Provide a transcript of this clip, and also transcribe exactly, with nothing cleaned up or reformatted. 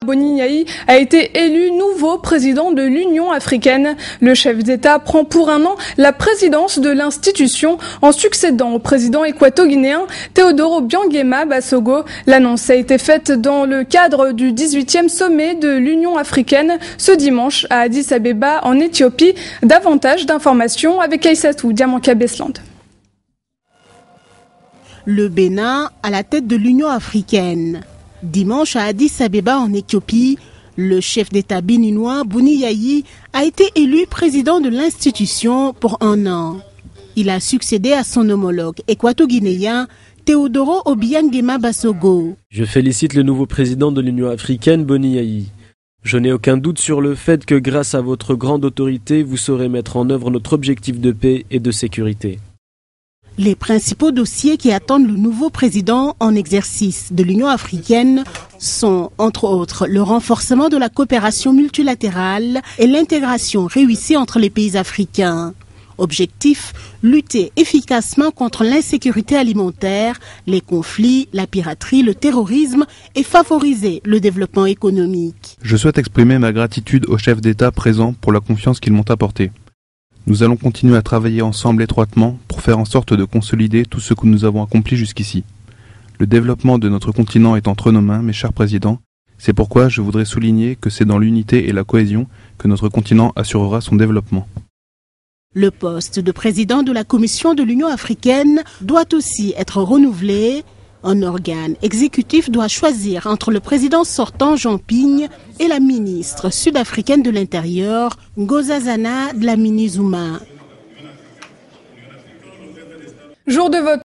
Boni Yayi a été élu nouveau président de l'Union africaine. Le chef d'État prend pour un an la présidence de l'institution en succédant au président équato-guinéen Teodoro Obiang Basogo. L'annonce a été faite dans le cadre du dix-huitième sommet de l'Union africaine ce dimanche à Addis Abeba en Éthiopie. Davantage d'informations avec Aïssatou Diamanka-Besland. Le Bénin à la tête de l'Union africaine. Dimanche à Addis Abeba en Éthiopie, le chef d'État béninois Boni Yayi a été élu président de l'institution pour un an. Il a succédé à son homologue équato-guinéen Teodoro Obiang Basogo. Je félicite le nouveau président de l'Union africaine, Boni Yayi. Je n'ai aucun doute sur le fait que grâce à votre grande autorité, vous saurez mettre en œuvre notre objectif de paix et de sécurité. Les principaux dossiers qui attendent le nouveau président en exercice de l'Union africaine sont, entre autres, le renforcement de la coopération multilatérale et l'intégration réussie entre les pays africains. Objectif, lutter efficacement contre l'insécurité alimentaire, les conflits, la piraterie, le terrorisme et favoriser le développement économique. Je souhaite exprimer ma gratitude aux chefs d'État présents pour la confiance qu'ils m'ont apportée. Nous allons continuer à travailler ensemble étroitement pour faire en sorte de consolider tout ce que nous avons accompli jusqu'ici. Le développement de notre continent est entre nos mains, mes chers présidents. C'est pourquoi je voudrais souligner que c'est dans l'unité et la cohésion que notre continent assurera son développement. Le poste de président de la Commission de l'Union africaine doit aussi être renouvelé. Un organe exécutif doit choisir entre le président sortant Jean Pigne et la ministre sud-africaine de l'Intérieur, Nkosazana Dlamini Zuma. Jour de vote.